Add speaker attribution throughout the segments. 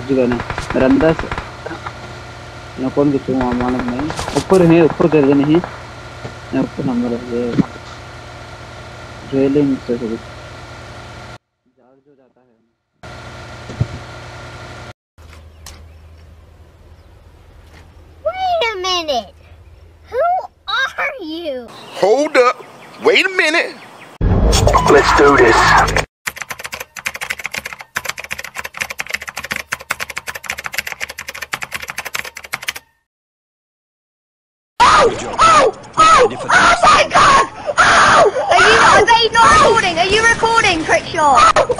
Speaker 1: जुगाने रंदास ना कौन किचु मालूम नहीं ऊपर कर दे नहीं ना ऊपर नंबर है रेलिंग से जाग जो जाता है
Speaker 2: Wait a minute. Who are you?
Speaker 3: Hold up. Wait a minute.
Speaker 4: Let's do this.
Speaker 2: Oh my God! Oh! Are they not recording? Are you recording, Crickshaw?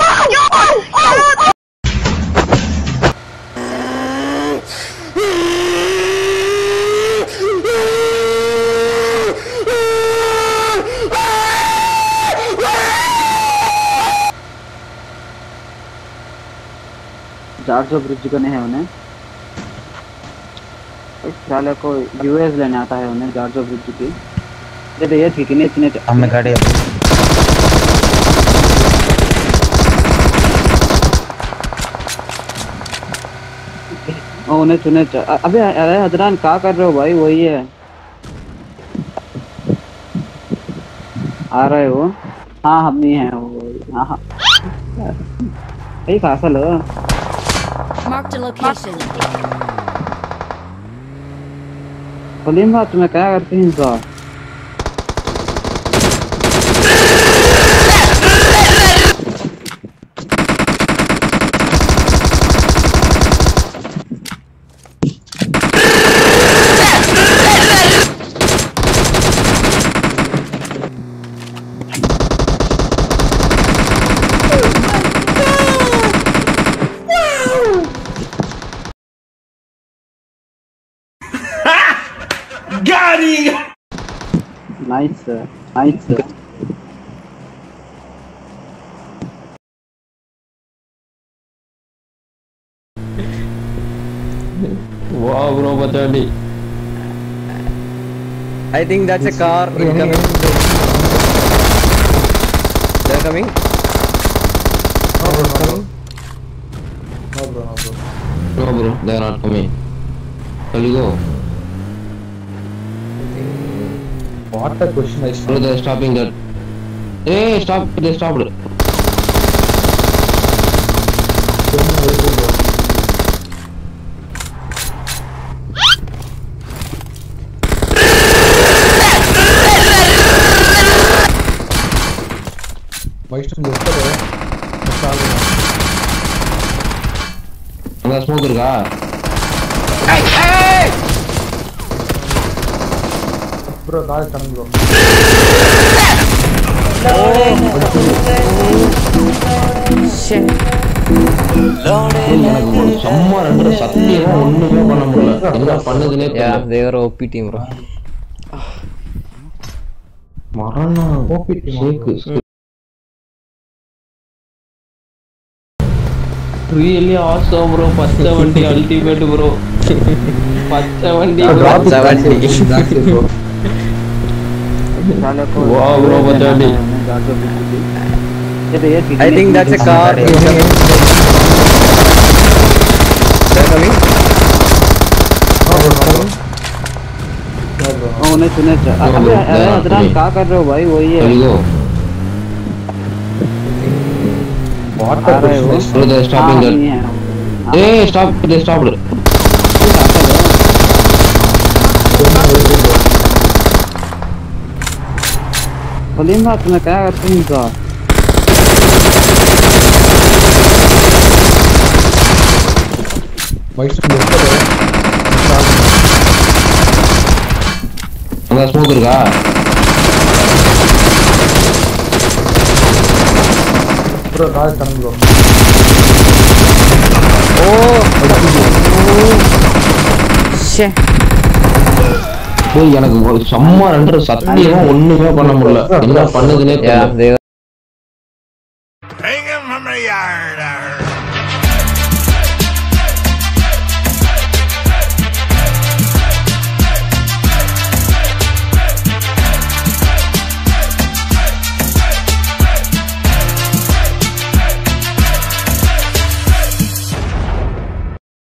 Speaker 1: जार्जो ब्रिज करने हैं उन्हें इस साले को यूएस लेने आता है उन्हें जार्जो ब्रिज की ये ठीक है इतने
Speaker 5: हमें गाड़ी
Speaker 1: उन्हें चुने अबे अरे हजरान क्या कर रहे हो भाई वही है आ रहे हो हाँ हम ही हैं वो हाँ कहाँ सा लो
Speaker 6: Marked a location.
Speaker 1: सलीम बात तुम्हें क्या करते हैं इंसान
Speaker 3: Got it!
Speaker 1: Nice, nice.
Speaker 7: Wow, bro, Batali.
Speaker 8: I think that's a car incoming. They're coming.
Speaker 7: No, bro, they're not coming. Shall we go?
Speaker 5: What a question I
Speaker 7: Bro, they're stopping that. Hey, stop! They stopped. Enggak smoker kah?
Speaker 3: Hey!
Speaker 5: bro, guys, coming bro.
Speaker 7: Semua render சத்தியமா ஒண்ணுமே பண்ண முடியல. என்ன பண்ணுதுனே தெரியல.
Speaker 8: Yeah, they were OP team bro.
Speaker 7: மரணா OP team. Really awesome bro. பச்சை வண்டி ultimate bro. பச்சை வண்டி bro. Wow bro, Batali.
Speaker 8: I think that's a car incoming. They're coming.
Speaker 1: उन्हें चुने अबे हजरान क्या कर रहे हो भाई वही है
Speaker 5: What a question.
Speaker 7: Bro, they're stopping that. Hey, stop! They stopped.
Speaker 1: Salim बात तुम्हें क्या करते हैं इंसान
Speaker 7: Enggak smoker kah?
Speaker 5: Bro, guys, coming bro.
Speaker 8: Shit.
Speaker 7: Boy, எனக்கு செம்ம ரண்டர் சத்தியமா ஒண்ணுமே பண்ண முடியல. என்ன பண்ணுதுனே தெரியல.
Speaker 3: Bring him from the yard.